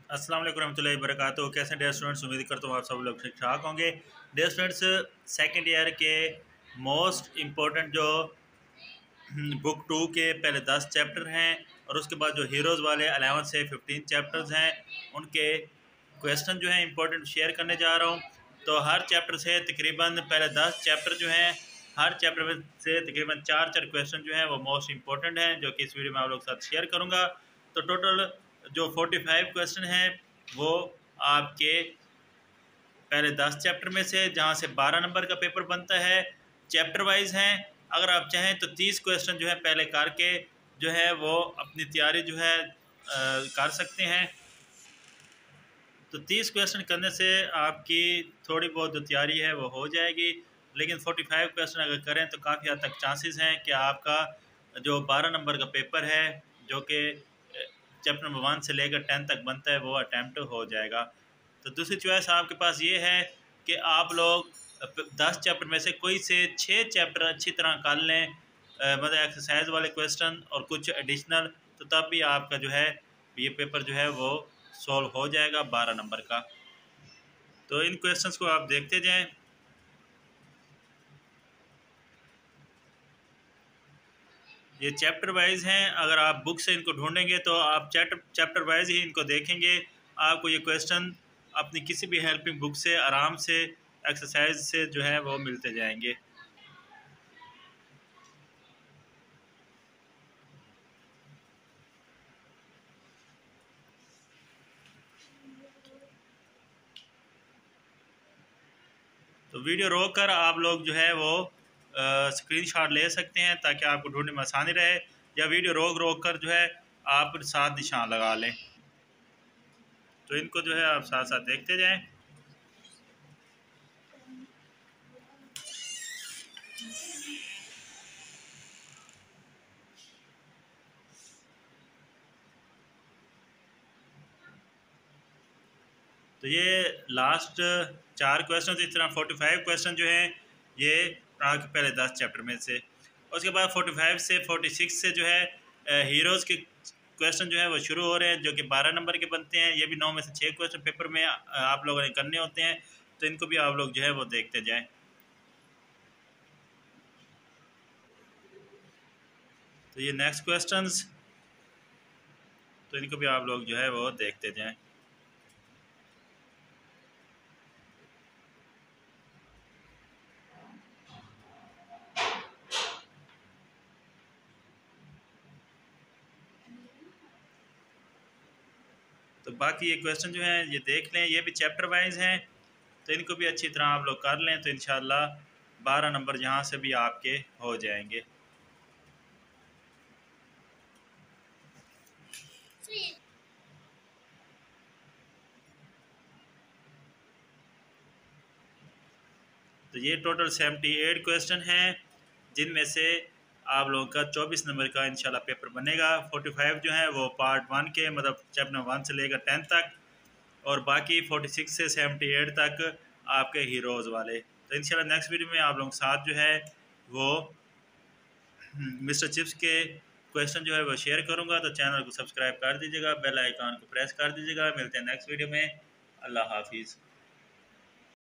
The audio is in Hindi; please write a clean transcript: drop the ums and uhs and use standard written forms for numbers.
अस्सलाम वालेकुम रहमतुल्लाहि व बरकातुहू। कैसे डियर स्टूडेंट्स, उम्मीद करता हूँ आप सब लोग ठीक ठाक होंगे। डियर स्टूडेंट्स, सेकंड ईयर के मोस्ट इम्पोर्टेंट जो बुक 2 के पहले 10 चैप्टर हैं और उसके बाद जो हीरोज़ वाले 11 से 15 चैप्टर्स हैं उनके क्वेश्चन जो हैं इंपॉर्टेंट शेयर करने जा रहा हूँ। तो हर चैप्टर से तकरीबन पहले 10 चैप्टर जो हैं, हर चैप्टर में से तकरीबन 4 क्वेश्चन जो हैं वो मोस्ट इंपॉर्टेंट हैं, जो कि इस वीडियो में आप लोग के साथ शेयर करूँगा। तो टोटल जो 45 क्वेश्चन हैं वो आपके पहले 10 चैप्टर में से, जहाँ से 12 नंबर का पेपर बनता है, चैप्टर वाइज हैं। अगर आप चाहें तो 30 क्वेश्चन जो है पहले करके जो है वो अपनी तैयारी जो है कर सकते हैं। तो 30 क्वेश्चन करने से आपकी थोड़ी बहुत जो तैयारी है वो हो जाएगी, लेकिन 45 क्वेश्चन अगर करें तो काफ़ी हद तक चांसेस हैं कि आपका जो 12 नंबर का पेपर है, जो कि चैप्टर नंबर 1 से लेकर 10 तक बनता है, वो अटैम्प्ट हो जाएगा। तो दूसरी चॉइस आपके पास ये है कि आप लोग 10 चैप्टर में से कोई से 6 चैप्टर अच्छी तरह कर लें, मतलब एक्सरसाइज वाले क्वेश्चन और कुछ एडिशनल, तो तब भी आपका जो है ये पेपर जो है वो सॉल्व हो जाएगा 12 नंबर का। तो इन क्वेश्चंस को आप देखते जाएं। ये चैप्टर वाइज हैं, अगर आप बुक से इनको ढूंढेंगे तो आप चैप्टर वाइज ही इनको देखेंगे। आपको ये क्वेश्चन अपनी किसी भी हेल्पिंग बुक से आराम से एक्सरसाइज से जो है वो मिलते जाएंगे। तो वीडियो रोक कर आप लोग जो है वो स्क्रीनशॉट ले सकते हैं ताकि आपको ढूंढने में आसानी रहे, या वीडियो रोक कर जो है आप साथ निशान लगा लें। तो इनको जो है आप साथ साथ देखते जाएं। तो ये लास्ट 4 क्वेश्चन, इस तरह 45 क्वेश्चन जो हैं ये आपके पहले 10 चैप्टर में से। उसके बाद 45 से 46 से जो है हीरोज़ के क्वेश्चन जो है वो शुरू हो रहे हैं, जो कि 12 नंबर के बनते हैं। ये भी 9 में से 6 क्वेश्चन पेपर में आप लोगों ने करने होते हैं, तो इनको भी आप लोग जो है वो देखते जाएँ। तो ये नेक्स्ट क्वेश्चंस, तो इनको भी आप लोग जो है वो देखते जाएँ। तो बाकी ये क्वेश्चन जो हैं ये देख लें, ये भी चैप्टर वाइज हैं, तो इनको भी अच्छी तरह आप लोग कर लें, तो इंशाल्लाह 12 नंबर जहाँ से भी आपके हो जाएंगे। तो ये टोटल 78 क्वेश्चन हैं, जिनमें से आप लोगों का 24 नंबर का इंशाल्लाह पेपर बनेगा। 45 जो है वो पार्ट 1 के, मतलब चैप्टर नंबर 1 से लेकर 10 तक, और बाकी 46 से 78 तक आपके हीरोज़ वाले। तो इंशाल्लाह नेक्स्ट वीडियो में आप लोगों के साथ जो है वो मिस्टर चिप्स के क्वेश्चन जो है वो शेयर करूँगा। तो चैनल को सब्सक्राइब कर दीजिएगा, बेल आइकन को प्रेस कर दीजिएगा। मिलते हैं नेक्स्ट वीडियो में। अल्लाह हाफिज़।